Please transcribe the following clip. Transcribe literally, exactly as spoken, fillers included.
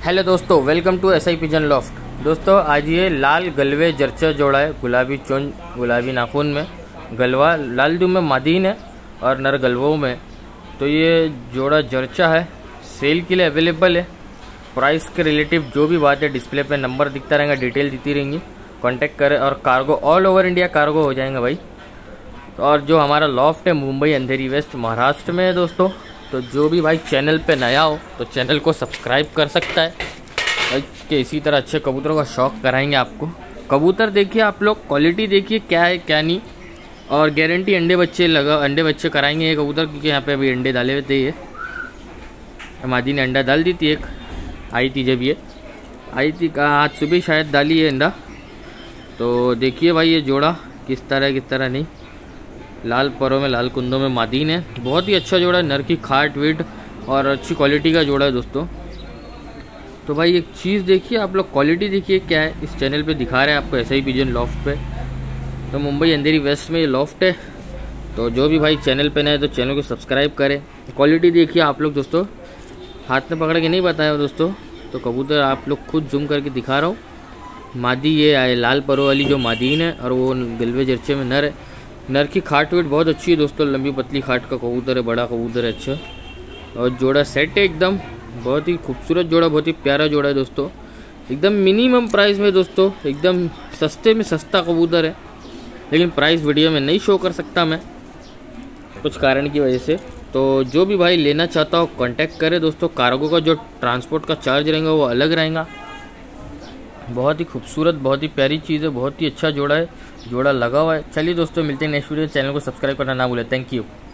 Hello दोस्तों, welcome to S I pigeon loft. दोस्तों आज ये लाल गलवे जर्चा जोड़ा है, गुलाबी चोंच गुलाबी नाखून में, गलवा लाल दू में मादीन है और नर गलवों में। तो ये जोड़ा जर्चा है, सेल के लिए अवेलेबल है। प्राइस के रिलेटिव जो भी बात है डिस्प्ले पे नंबर दिखता रहेगा, डिटेल दिखती रहेंगी, कांटेक्ट करें। और cargo all over India cargo हो जाएंगे भाई। और जो हमारा लॉफ्ट है मुंबई अंधेरी वेस्ट महाराष्ट्र में है दोस्तों। तो जो भी भाई चैनल पे नया हो तो चैनल को सब्सक्राइब कर सकता है भाई, कि इसी तरह अच्छे कबूतरों का शौक कराएंगे आपको। कबूतर देखिए आप लोग, क्वालिटी देखिए क्या है क्या नहीं, और गारंटी अंडे बच्चे लगा अंडे बच्चे कराएंगे ये कबूतर, क्योंकि यहाँ पे अभी अंडे डाले हुए थे। ये मादी ने अंडा डाल दी थी, एक आई थी जब ये आई थी कहा आज सुबह शायद डाली है अंडा। तो देखिए भाई ये जोड़ा किस तरह किस तरह नहीं, लाल परों में लाल कुंदों में मादीन है। बहुत ही अच्छा जोड़ा है, नर की खाट वीट और अच्छी क्वालिटी का जोड़ा है दोस्तों। तो भाई एक चीज़ देखिए आप लोग, क्वालिटी देखिए क्या है, इस चैनल पे दिखा रहे हैं आपको एस आई पिजन लॉफ्ट पे। तो मुंबई अंधेरी वेस्ट में ये लॉफ्ट है। तो जो भी भाई चैनल पे नए तो चैनल को सब्सक्राइब करें। क्वालिटी देखिए आप लोग दोस्तों, हाथ में पकड़ के नहीं बताया दोस्तों, तो कबूतर आप लोग खुद जूम करके दिखा रहा हूँ। मादी ये आए लाल परों वाली जो मादीन है, और वो गलवे जर्चे में नर है। नर की खाट वेट बहुत अच्छी है दोस्तों, लंबी पतली खाट का कबूतर है, बड़ा कबूतर है अच्छा। और जोड़ा सेट है एकदम, बहुत ही खूबसूरत जोड़ा, बहुत ही प्यारा जोड़ा है दोस्तों। एकदम मिनिमम प्राइस में दोस्तों, एकदम सस्ते में सस्ता कबूतर है। लेकिन प्राइस वीडियो में नहीं शो कर सकता मैं कुछ कारण की वजह से। तो जो भी भाई लेना चाहता हो कांटेक्ट करे दोस्तों। कार्गो का जो ट्रांसपोर्ट का चार्ज रहेगा वो अलग रहेगा। बहुत ही खूबसूरत, बहुत ही प्यारी चीज़ है, बहुत ही अच्छा जोड़ा है, जोड़ा लगा हुआ है। चलिए दोस्तों मिलते हैं नेक्स्ट वीडियो। चैनल को सब्सक्राइब करना ना भूलें। Thank you.